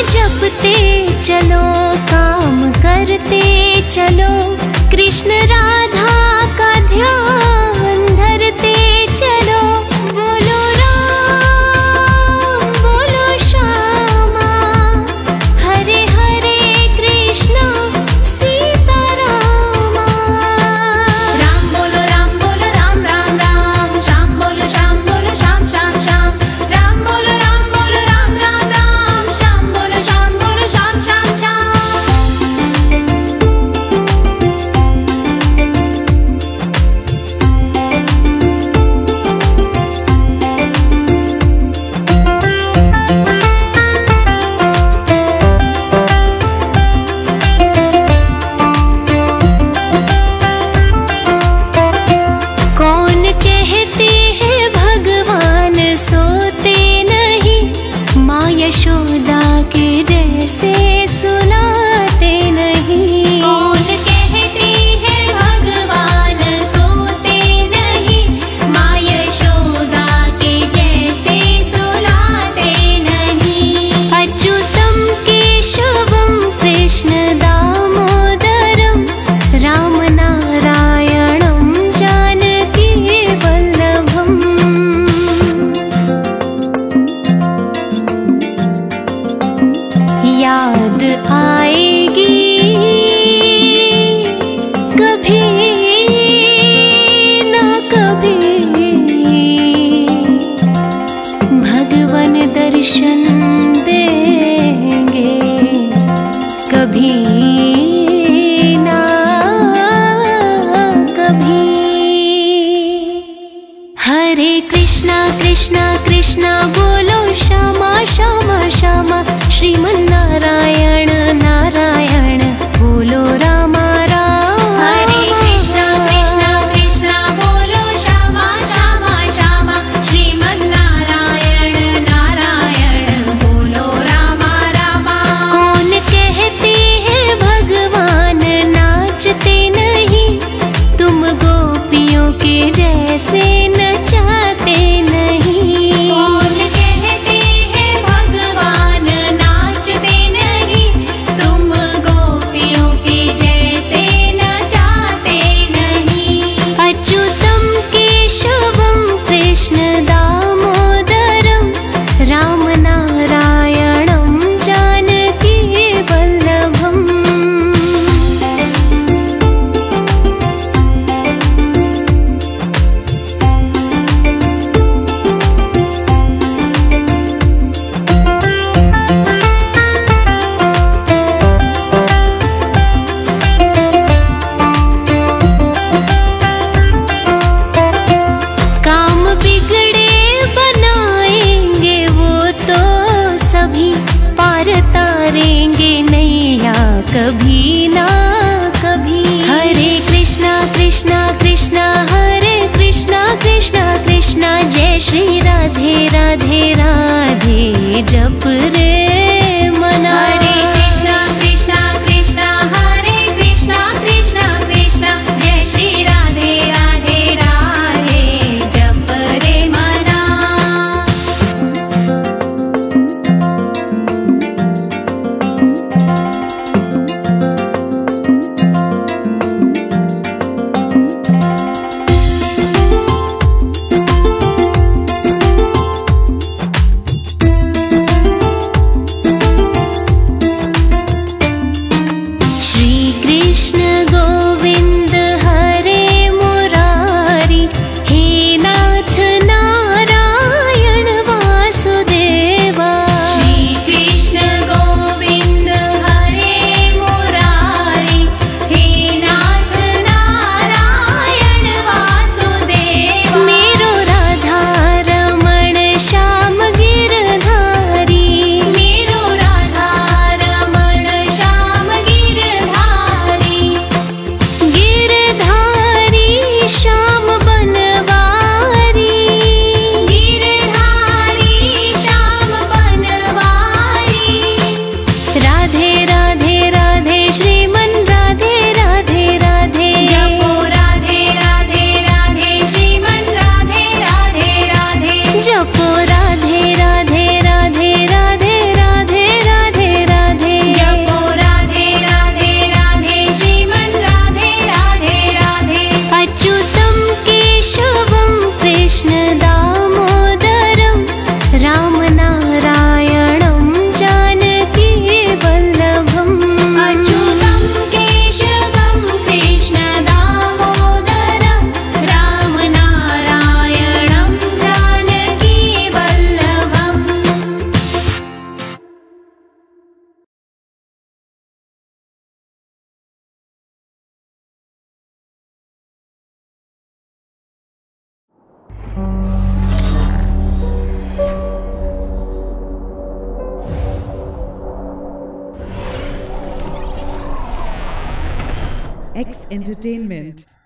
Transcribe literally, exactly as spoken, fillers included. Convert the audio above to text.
जपते चलो, काम करते चलो, कृष्ण राधा का ध्यान धरते चलो। बोलो राम बोलो श्यामा, हरे हरे कृष्णा सीता रामा। राम बोलो राम बोलो राम राम राम, श्याम बोलो श्याम बोलो श्याम श्याम श्याम। राम बोलो राम बोलो राम राम राम, श्याम बोलो श्याम बोलो श्याम श्याम श्याम। कौन कहते हैं भगवान सोते नहीं, माँ यशोदा के जैसे सुनाते नहीं। कौन कहते हैं भगवान सोते नहीं, माँ यशोदा के जैसे सुनाते नहीं। अच्युतम केशवम कृष्ण दामोदरम, राम नारायणम जानकी वल्लभम। याद आएगी कभी ना कभी, भगवन दर्शन देंगे कभी ना कभी। हरे कृष्णा कृष्णा कृष्णा बोलो श्यामा श्यामा श्यामा, श्रीमन नारायण नारायण बोलो रामा राम। हरे कृष्णा कृष्णा कृष्णा बोलो श्यामा श्यामा श्यामा, श्रीमन नारायण नारायण बोलो रामा रामा। कौन कहते हैं भगवान नाचते नहीं, तुम गोपियों के जैसे नचाते नहीं। कौन कहते हैं भगवान नाचते नहीं, तुम गोपियों के जैसे नचाते नहीं। अच्युतम केशवम कृष्ण दामोदरम, राम नारायणम जानकी वल्लभम। काम बिगड़े बनाएंगे वो तो सभी, पार तारेंगे नैया कभी ना कभी। हरे कृष्णा कृष्णा कृष्णा हरे कृष्णा कृष्णा कृष्णा, जय श्री राधे राधे राधे जप रे मना। हरे कृष्णा कृष्णा कृष्णा हरे कृष्णा कृष्णा कृष्णा, जय श्री राधे राधे राधे जप रे मना। X Entertainment.